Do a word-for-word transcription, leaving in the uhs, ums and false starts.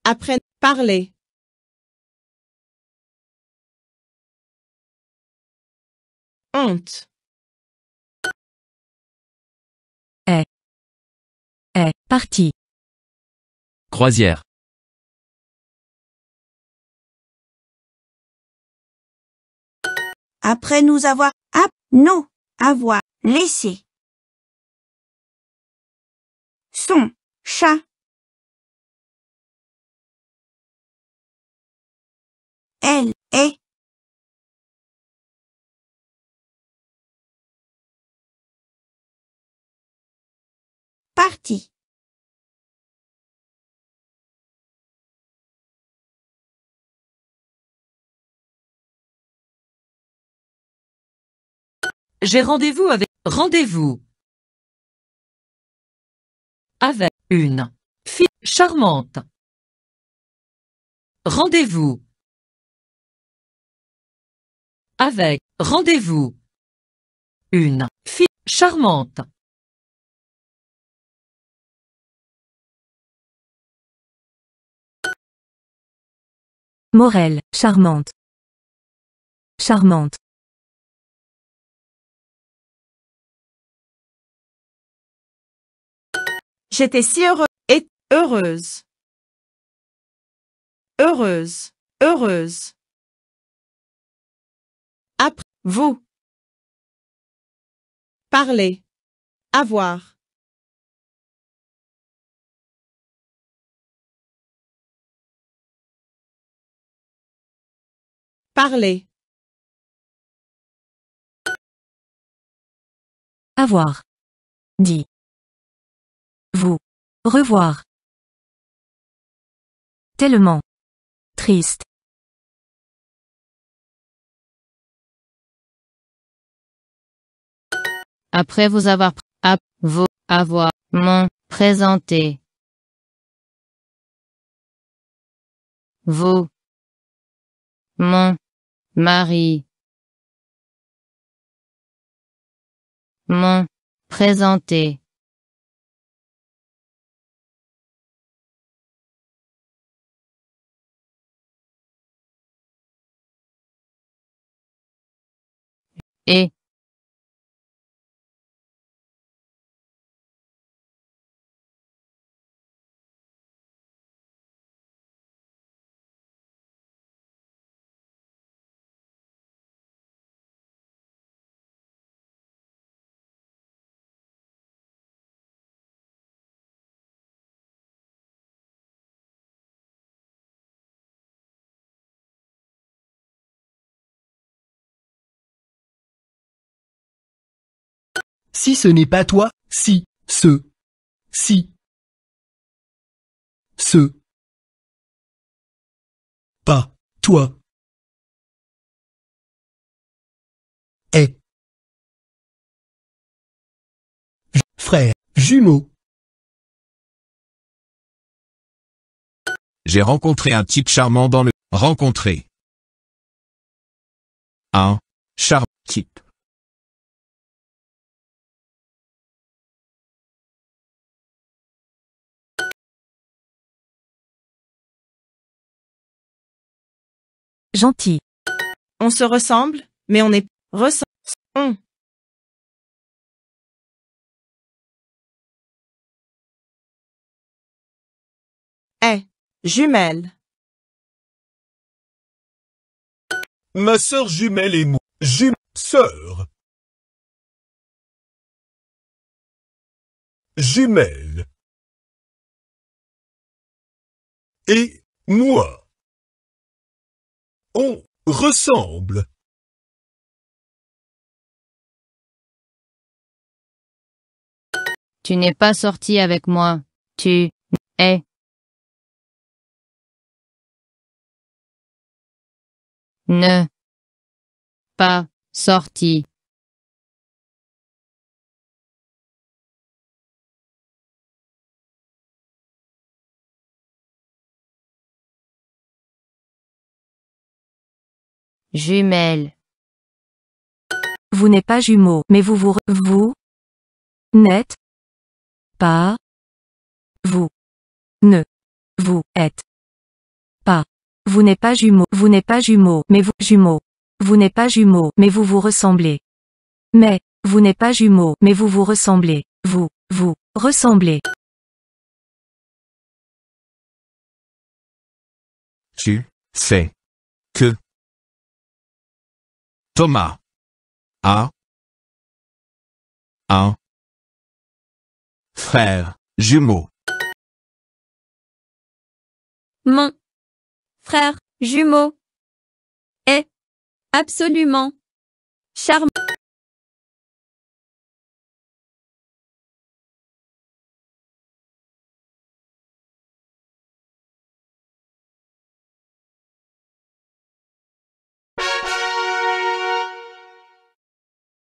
Après, parler. Honte. Est. Est parti. Croisière. Après nous avoir, ap, nous, avoir, laissé. Son, chat. Elle, est. Parti. J'ai rendez-vous avec, rendez-vous. Avec une fille charmante. Rendez-vous. Avec, rendez-vous. Une fille charmante. Morel, charmante. Charmante. J'étais si heureux et heureuse. Heureuse. Heureuse. Après, vous. Parler. Avoir. Parler. Avoir. Dit. Vous. Revoir. Tellement. Triste. Après vous avoir, ap, vous, avoir, mon, présenté. Vous. Mon. Mari. Mon. Présenté. Et. Si ce n'est pas toi, si, ce, si, ce, pas, toi, est, J- frère, jumeau, J'ai rencontré un type charmant dans le... Rencontrer. Un. Charmant type. Gentil. On se ressemble, mais on est ressemble. On. Est. Jumelle. Ma sœur jumelle et moi. Jum... Sœur. Jumelle. Et moi. On ressemble. Tu n'es pas sorti avec moi. Tu es. Ne. Pas sorti. Jumelle. Vous n'êtes pas jumeau, mais vous vous, re- vous, n'êtes pas, vous, ne, vous êtes. Vous n'êtes pas jumeaux. Vous n'êtes pas jumeaux, mais vous, jumeaux. Vous n'êtes pas jumeaux, mais vous vous ressemblez. Mais, vous n'êtes pas jumeaux, mais vous vous ressemblez. Vous, vous, ressemblez. Tu sais que Thomas a un frère jumeau. Mon frère jumeau est absolument charmant.